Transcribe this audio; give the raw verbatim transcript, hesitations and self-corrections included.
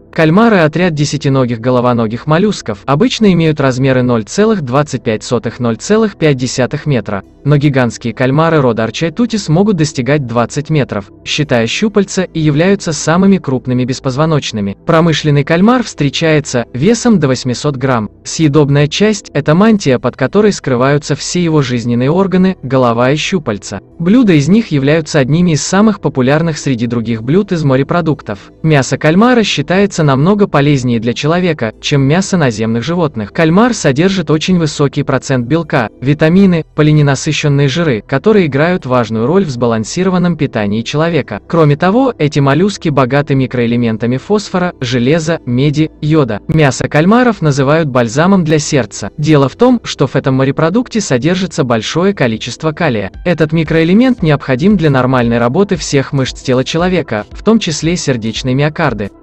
Кальмары – отряд десятиногих головоногих моллюсков, обычно имеют размеры ноль целых двадцать пять сотых — ноль целых пять десятых метра, но гигантские кальмары рода Archaetutis могут достигать двадцати метров, считая щупальца, и являются самыми крупными беспозвоночными. Промышленный кальмар встречается весом до восьмисот грамм. Съедобная часть – это мантия, под которой скрываются все его жизненные органы, голова и щупальца. Блюда из них являются одними из самых популярных среди других блюд из морепродуктов. Мясо кальмара считается намного полезнее для человека, чем мясо наземных животных. Кальмар содержит очень высокий процент белка, витамины, полиненасыщенные жиры, которые играют важную роль в сбалансированном питании человека. Кроме того, эти моллюски богаты микроэлементами фосфора, железа, меди, йода. Мясо кальмаров называют бальзамом для сердца. Дело в том, что в этом морепродукте содержится большое количество калия. Этот микроэлемент необходим для нормальной работы всех мышц тела человека, в том числе сердечной миокарды.